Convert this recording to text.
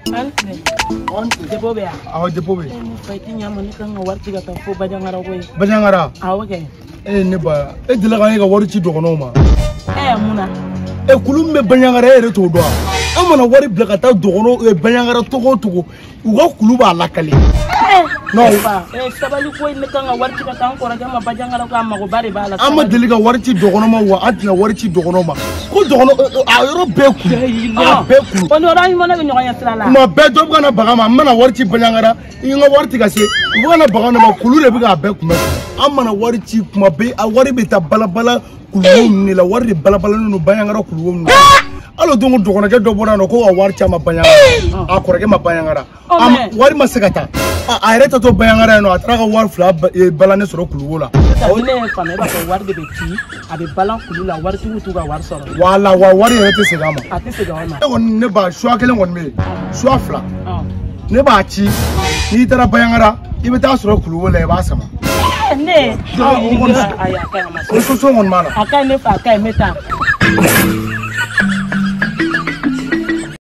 Jebobe. Aw jebobe. Fighting yamani kan warti ga fo bajangara koy. Bajangara. Okay. Ne ba e dila kan ga wari ci dogono ma. Muna. E kulum be bajangara ere to do. Amana wari bila ka ta dogono e bajangara togo. U ga kulu ba lakale. No. Sabali koy ne kan warti ga tan ko raga ma bajangara ko amma go bari bala. Amma dili ga wari ci dogono ma wa atina wari ci dogono ma. Ko dogono a yoro be kulu. A be kulu. Ono ra mo na go nyoya sala. Ma be do kana baga ma mana wari ci bajangara. Inga warti ga se. U kana baga na ma kulu le bi ga be kuma. Amana wari ci kuma be a wari be ta balabala kulu ni la wari balabala no bajangara kulu no. Alo dongo dogono ke do bona no ko a wari ci ma bajangara. A korage ma bajangara. Am wari ma segata. A yɛrɛ to bɛyangara no a taara ka wari fila balane sɔrɔ kuluwo la. Ne fa ne b'a fɔ wari de bɛ ci a bɛ balan kulu la wari tigiw t'u ka wari sɔrɔ. Wala wa wari yɛrɛ tɛ segin a ma. A tɛ segin a ma. Ne kɔni ne ba choix kelen kɔni bɛ yen choix fila. Ne b'a ci n'i taara bɛyangara i bɛ taa sɔrɔ kuluwo la i b'a sama. Ne. O solution kɔni b'a la. A ka ɲi ne fa a ka ɲi ne ta.